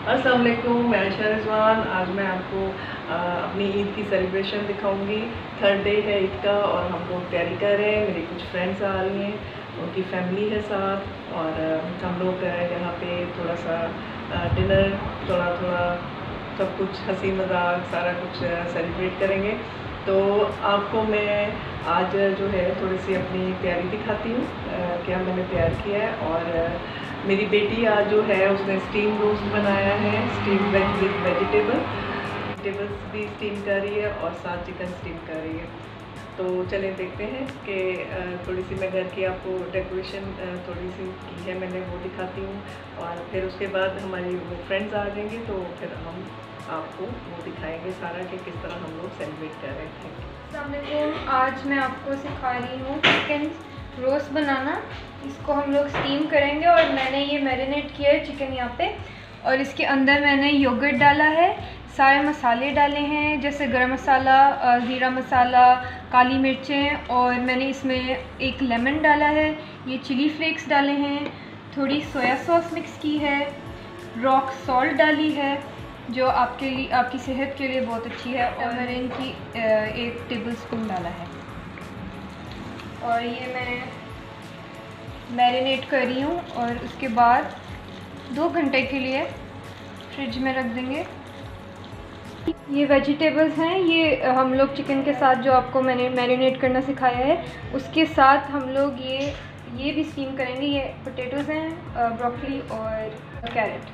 अस्सलाम वालेकुम, मैं आयशा रिजवान। आज मैं आपको अपनी ईद की सेलिब्रेशन दिखाऊंगी। थर्ड डे है ईद का और हम लोग तैयारी कर रहे हैं। मेरी कुछ फ्रेंड्स आ रही हैं, उनकी फैमिली है साथ और हम लोग यहाँ पे थोड़ा सा डिनर, थोड़ा सब कुछ हंसी मजाक सारा कुछ सेलिब्रेट करेंगे। तो आपको मैं आज जो है थोड़ी सी अपनी तैयारी दिखाती हूँ, क्या मैंने तैयार किया है। और मेरी बेटी आज जो है उसने स्टीम रोस्ट बनाया है, स्टीम वेज विद वेजिटेबल्स भी स्टीम कर रही है और साथ चिकन स्टीम कर रही है। तो चलें देखते हैं कि थोड़ी सी मैं घर की आपको डेकोरेशन थोड़ी सी की है मैंने, वो दिखाती हूँ। और फिर उसके बाद हमारी वो फ्रेंड्स आ जाएंगे तो फिर हम आपको वो दिखाएंगे सारा कि किस तरह हम लोग सेलिब्रेट कर रहे थे। अस्सलाम वालेकुम, आज मैं आपको सिखा रही हूँ चिकन रोस्ट बनाना। इसको हम लोग स्टीम करेंगे और मैंने ये मैरिनेट किया है चिकन यहाँ पे। और इसके अंदर मैंने योगर्ट डाला है, सारे मसाले डाले हैं जैसे गरम मसाला, ज़ीरा मसाला, काली मिर्चें, और मैंने इसमें एक लेमन डाला है, ये चिली फ्लेक्स डाले हैं, थोड़ी सोया सॉस मिक्स की है, रॉक सॉल्ट डाली है जो आपके लिए, आपकी सेहत के लिए बहुत अच्छी है, और मैंने इनकी 1 टेबलस्पून डाला है। और ये मैं मैरिनेट कर रही हूँ और उसके बाद 2 घंटे के लिए फ्रिज में रख देंगे। ये वेजिटेबल्स हैं, ये हम लोग चिकन के साथ जो आपको मैंने मैरिनेट करना सिखाया है उसके साथ हम लोग ये भी स्टीम करेंगे। ये पोटैटोज़ हैं, ब्रोकली और कैरेट।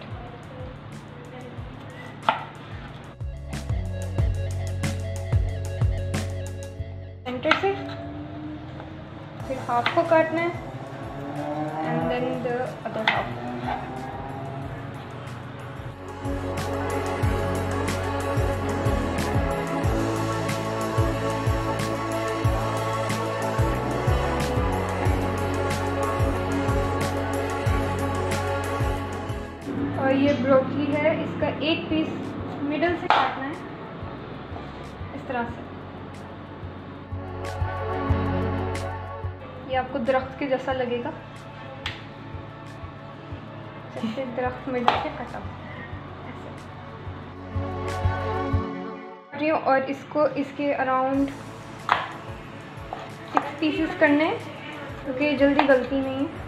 सेंटर से फिर हाफ को काटना है and then the other half. और ये ब्रोकली है, इसका 1 पीस मिडल से काटना है इस तरह से। ये आपको दरख्त के जैसा लगेगा, जैसे दरख्त मिडल से कटा ऐसे। और इसको इसके अराउंड 6 पीसेस करने हैं क्योंकि ये जल्दी गलती नहीं है।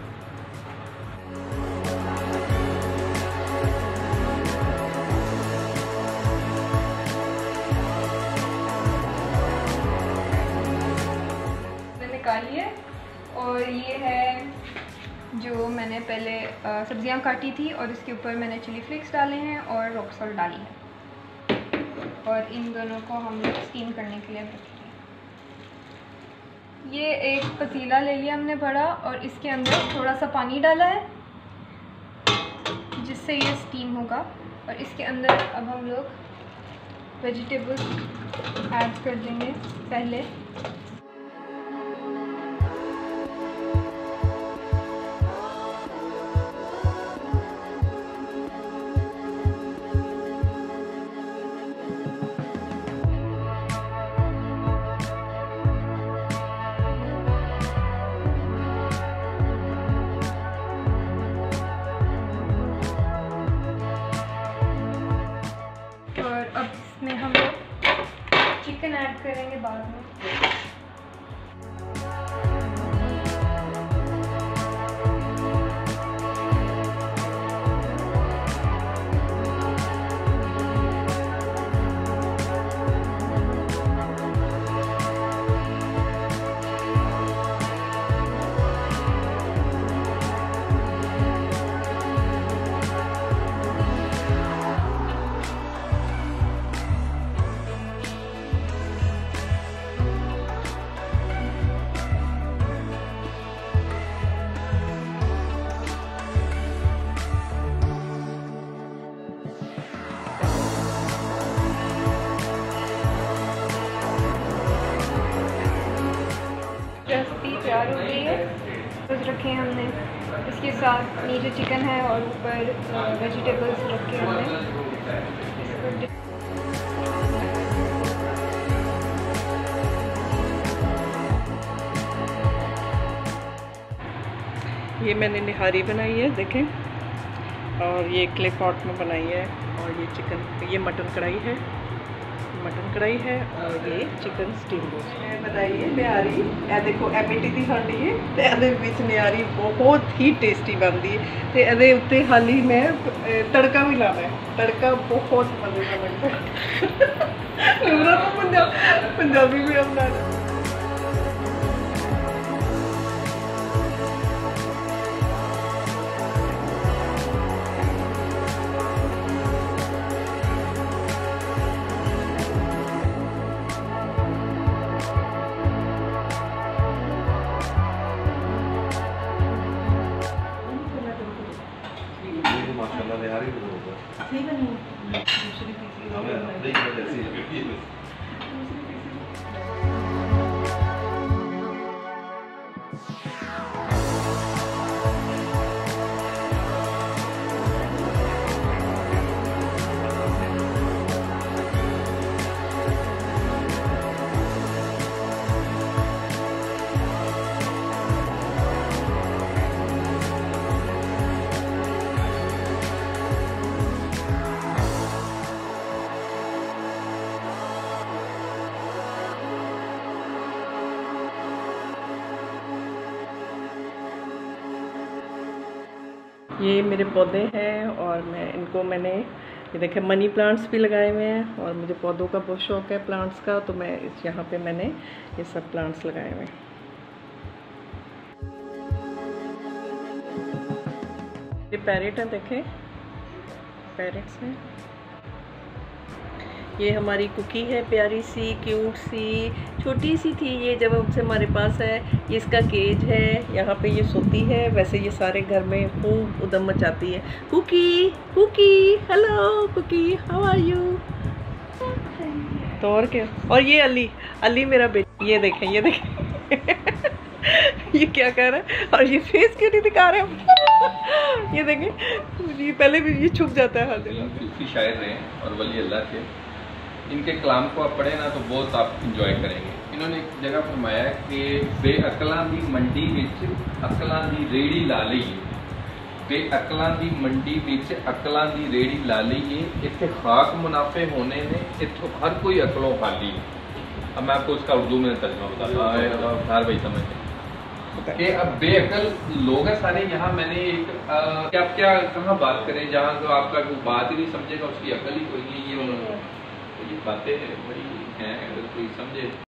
निकाली है। और ये है जो मैंने पहले सब्जियां काटी थी और इसके ऊपर मैंने चिली फ्लेक्स डाले हैं और रॉक सॉल्ट डाली है। और इन दोनों को हम लोग स्टीम करने के लिए रखेंगे। ये एक पतीला ले लिया हमने बड़ा और इसके अंदर थोड़ा सा पानी डाला है जिससे ये स्टीम होगा। और इसके अंदर अब हम लोग वेजिटेबल्स ऐड कर देंगे पहले। और अब इसमें हम लोग चिकन ऐड करेंगे बाद में। रेसिपी तैयार हो गई है। बस रखे हमने इसके साथ, नीचे चिकन है और ऊपर वेजिटेबल्स रखे हमने। ये मैंने निहारी बनाई है, देखें। और ये क्ले पॉट में बनाई है। और ये चिकन, ये मटन कढ़ाई है, मटन कढ़ाई है। और ये चिकन स्टीम रोस्ट बताइए न्यारी। ए देखो ए मिट्टी दी हांडी है ते एदे विच न्यारी बहुत ही टेस्टी बनदी है। ते एदे उत्ते हाली मैं तड़का भी लाना है, तड़का बहुत मजे का लगता है। मेरा तो पंजाबी में अपना माशाल्लाह निहारी भी होगा। ठीक है नहीं दूसरी तीसरी हमें नहीं कर ऐसी है। ये मेरे पौधे हैं और मैंने ये देखे मनी प्लांट्स भी लगाए हुए हैं। और मुझे पौधों का बहुत शौक है, प्लांट्स का, तो मैं यहाँ पे मैंने ये सब प्लांट्स लगाए हुए हैं। ये पैरेट हैं, देखें पैरेट्स हैं। ये हमारी कुकी है, प्यारी सी क्यूट सी छोटी सी थी ये, जब से हमारे पास है। ये इसका केज है, यहाँ पे ये सोती है। वैसे ये सारे घर में खूब उधम मचाती है। Cookie Cookie hello Cookie how are you. तो और क्या। और ये अली मेरा बेटा, ये देखें ये ये क्या कर रहा है। और ये फेस क्यों नहीं दिखा रहे हम। ये देखें, ये पहले भी ये छुप जाता है हर जगह। सूफी शायर रहे और वली अल्लाह के, इनके कलाम को आप पढ़े ना तो बहुत आप इंजॉय करेंगे। इन्होंने एक जगह फरमाया कि बेअकलां दी मंडी विच अकलां दी रेड़ी ला लईए, बेअकलां दी मंडी विच अकलां दी रेड़ी ला लईए, इत्थे खाक मुनाफे होने ने, इत्थों हर कोई अकलों खाली। अब मैं आपको उसका उर्दू में तर्जुमा बताता हूँ, हर भाई समझते कि अब बेअकल लोग हैं सारे यहाँ। मैंने एक क्या कहाँ बात करें जहाँ तो आपका कोई बात ही नहीं समझेगा, उसकी अकल ही कोई नहीं है। ये उन्होंने ये बातें बड़ी हैं, अगर कोई समझे